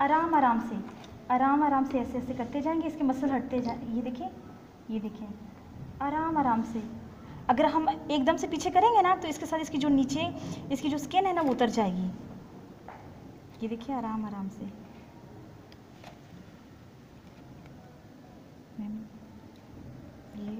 आराम आराम से, आराम आराम से ऐसे ऐसे करते जाएंगे, इसके मसल हटते जाए। ये देखें, ये देखें, आराम आराम से। अगर हम एकदम से पीछे करेंगे ना तो इसके साथ इसकी जो नीचे इसकी जो स्किन है ना वो उतर जाएगी। ये देखिए आराम आराम से। ये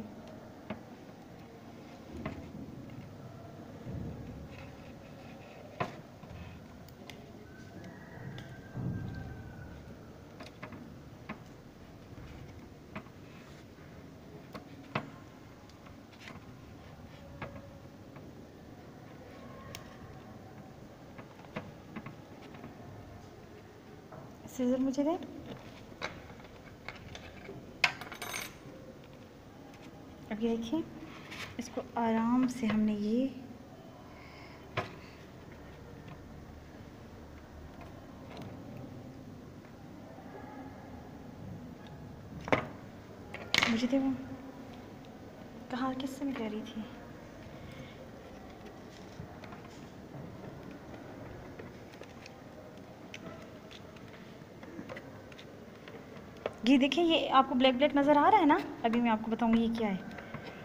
सीजर मुझे दे। अब ये देखिए, इसको आराम से हमने ये मुझे दे। वो कहाँ किससे मैं कह रही थी? ये देखिए, ये आपको ब्लैक ब्लैक नज़र आ रहा है ना? अभी मैं आपको बताऊंगी ये क्या है।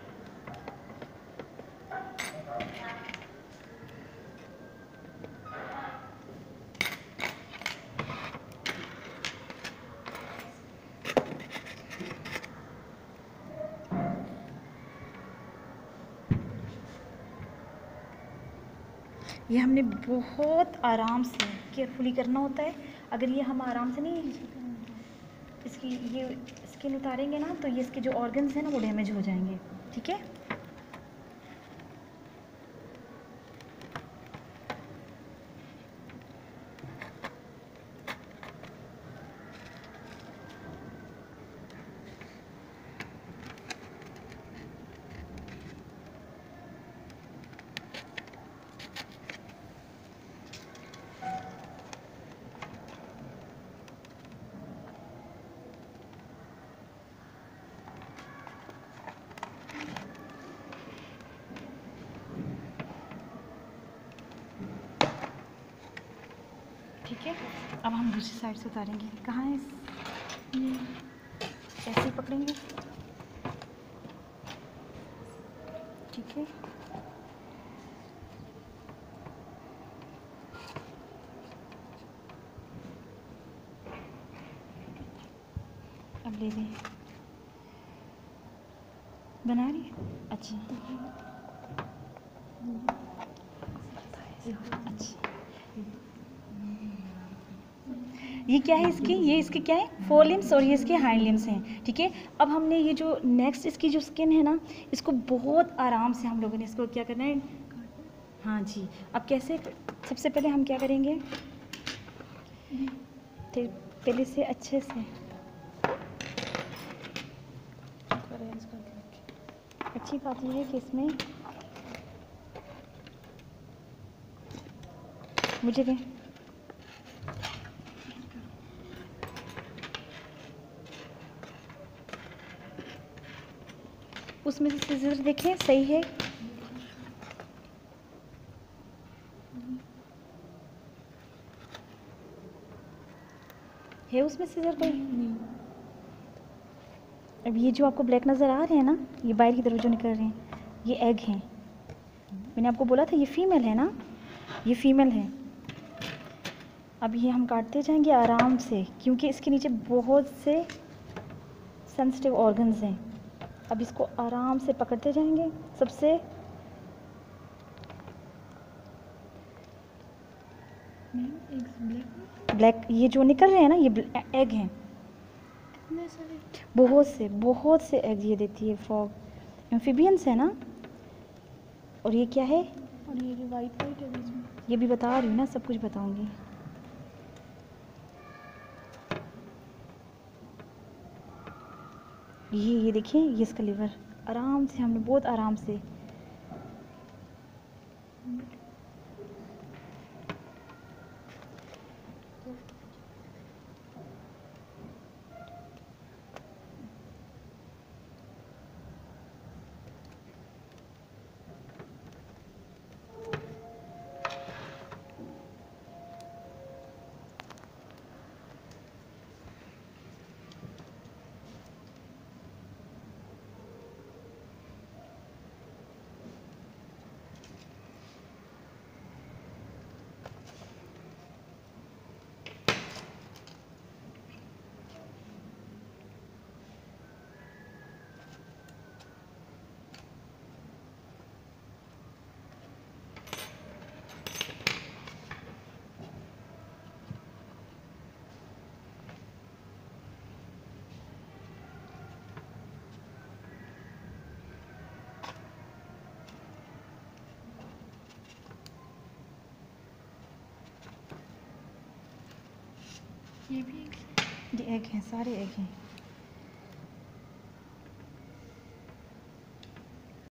ये हमने बहुत आराम से केयरफुली करना होता है। अगर ये हम आराम से नहीं इसकी ये स्किन उतारेंगे ना तो ये इसके जो ऑर्गन्स हैं ना वो डैमेज हो जाएंगे। ठीक है, ठीक है। अब हम दूसरी साइड से उतारेंगे। कहाँ है? ऐसे ही पकड़ेंगे। ठीक है, अब ले लें। बना रही है? अच्छा अच्छा। ये क्या है इसकी? ये इसके क्या है? फोर लिम्स और ये इसके हाइंड लिम्स हैं। ठीक है, अब हमने ये जो नेक्स्ट इसकी जो स्किन है ना इसको बहुत आराम से हम लोगों ने इसको क्या करना है। हाँ जी, अब कैसे? सबसे पहले हम क्या करेंगे, पहले से अच्छे से अच्छी बात यह है कि इसमें मुझे दें। उसमें से सीजर देखें सही है उसमें सीजर कोई नहीं। अब ये जो आपको ब्लैक नज़र आ रहे हैं ना, ये बाहर की तरफ जो निकल रहे हैं ये एग हैं। मैंने आपको बोला था ये फीमेल है ना, ये फीमेल है। अब ये हम काटते जाएंगे आराम से क्योंकि इसके नीचे बहुत से सेंसिटिव ऑर्गन्स हैं। अब इसको आराम से पकड़ते जाएंगे। सबसे ब्लैक ये जो निकल रहे हैं ना ये एग हैं। बहुत से एग ये देती है फ्रॉग। एम्फीबियंस है ना। और ये क्या है? और ये जो वाइट वाइट है बीच में, ये भी बता रही हूँ ना, सब कुछ बताऊंगी। ये देखिए, ये इसका लिवर आराम से हमने बहुत आराम से ये भी ये एग हैं, सारे एग हैं।